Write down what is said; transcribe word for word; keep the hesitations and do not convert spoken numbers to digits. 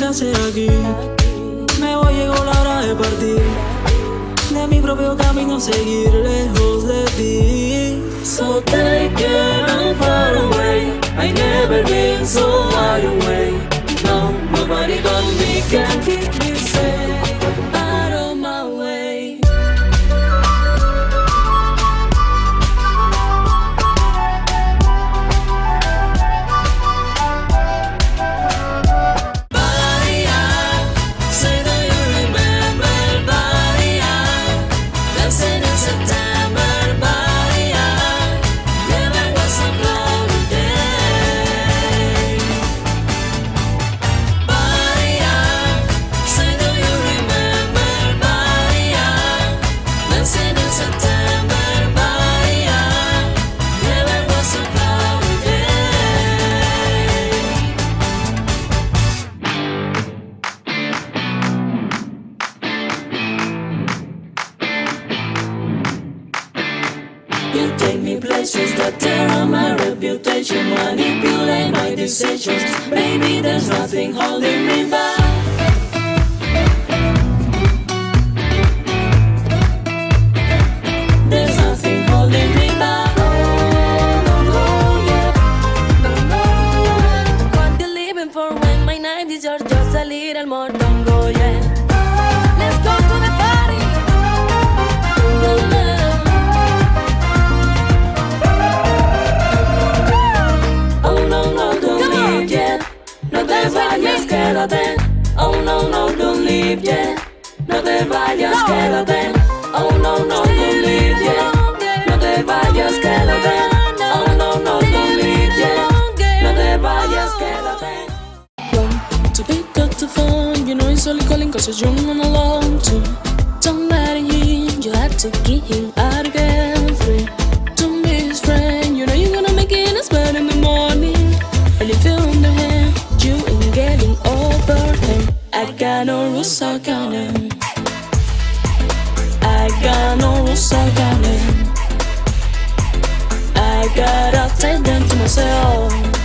hacer aquí? Me voy, llegó la hora de partir, de mi propio camino seguir lejos de ti. So take it, I'm far away. I never been so wide awake. No, nobody but me can keep me safe out of my way. You take me places that tear on my reputation, manipulate my decisions. Baby, there's nothing holding me back. There's nothing holding me back. Oh, no, no, yeah. No, no, yeah. What you living for when my night is yours? Just a little more, don't go yet. Let's go to the party. No, no. No te vayas, quédate. Oh no, no, don't leave yet. No te vayas, quédate. Oh no, no, don't leave yet. No te vayas, quédate. Oh no, no, don't leave yet. No te vayas, quédate. One, to pick up the phone. You know he's only calling cause you're not alone too. Don't let him in, you have to get him out again free. Don't be his friend, you know you're gonna make it as bad in the morning. And if you're on the hand, you ain't getting over him. I got no rules, I got him. I got no rules, I got him. I gotta take them to myself.